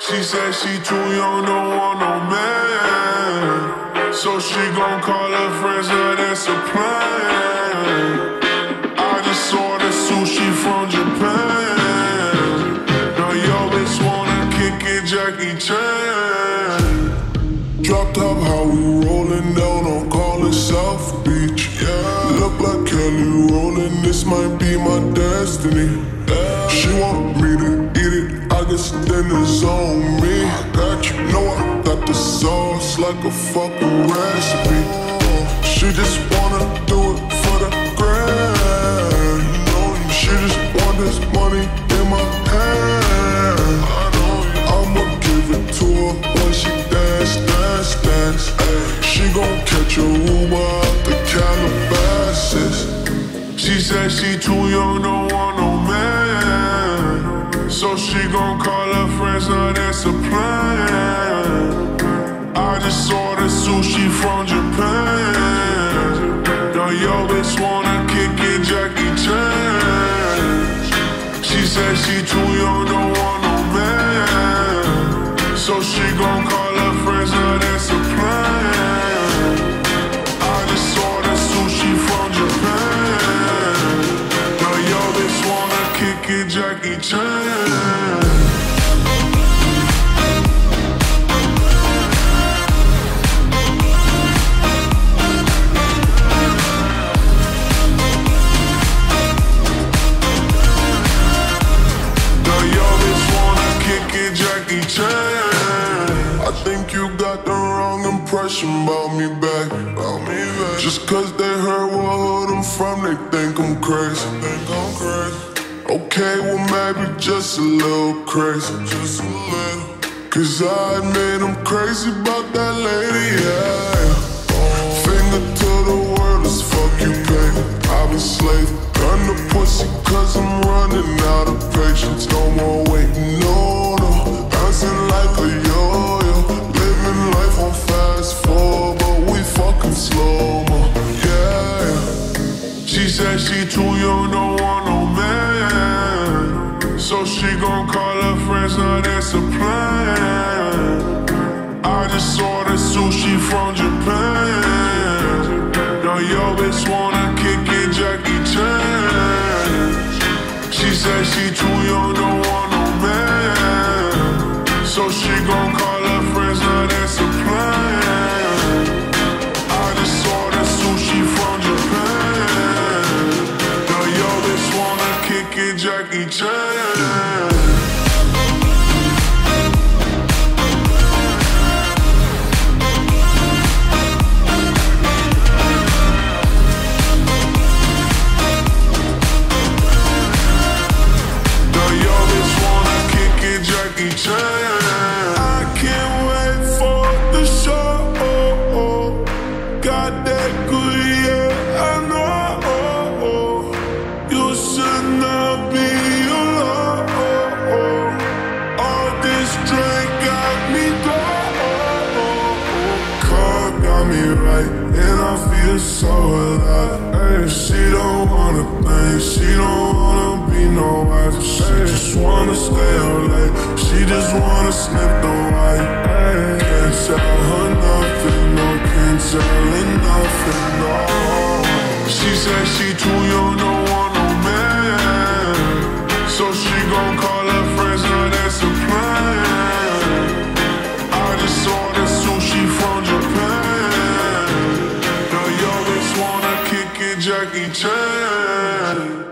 She said she too young, don't want no man, so she gon' call her friends, now that's a plan. I just ordered sushi from Japan. Now yo bitch wanna kick it, Jackie Chan. Drop top, how we rollin' down on call it South Beach. Yeah. Look like Kelly rollin', this might be my destiny. Yeah. She want me to eat it, I guess then it's on me. I got you, know I got the sauce like a fucking recipe. She just wanna do it for the grand. She just want this money in my hand. I'ma give it to her when she dance, dance, dance. She gon' catch a Uber out the Calabasas. She said she too young, don't want no man, so she gon' call her friends, now that's a plan. I just ordered sushi from Japan. Now yo bitch wanna kick it, Jackie Chan. She said she too young, don't want no man, so she gon' call her friends, now that's a plan. I just ordered sushi from Japan. Now yo bitch wanna kick it, Jackie Chan. I think you got the wrong impression about me back. Just cause they heard what hood I'm from, they think I'm crazy. Okay, well maybe just a little crazy. Cause I admit I'm crazy about that lady, yeah. Finger to the world as fuck you pay. I've been slave, turn the pussy cause I'm running out of patience. No more waiting, no, no. Bouncing like a yo-yo, living life on fast forward, but we fucking slow-mo, yeah. She said she too young, don't want no man, so she gon' call her friends, now that's a plan. I just ordered sushi from Japan. Now yo bitch wanna kick it, Jackie Chan. She said she too young, don't want no man, so she gon' call her friends, now that's a plan. I just ordered sushi from Japan. Now yo bitch wanna kick it, Jackie Chan. I can't wait for the show. Got that good, yeah, I know. You should not be alone. All this drink got me gone. Car got me right, and I feel so alive. Hey, she don't wanna think, she don't wanna be no wife. She just wanna stay up late, she just wanna snip the white. Can't tell her nothing, no, can't tell her nothing, no. She said she too young, don't want no man, so she gon' call her friends, now that's a plan. I just ordered sushi from Japan. Now yo bitch wanna kick it, Jackie Chan.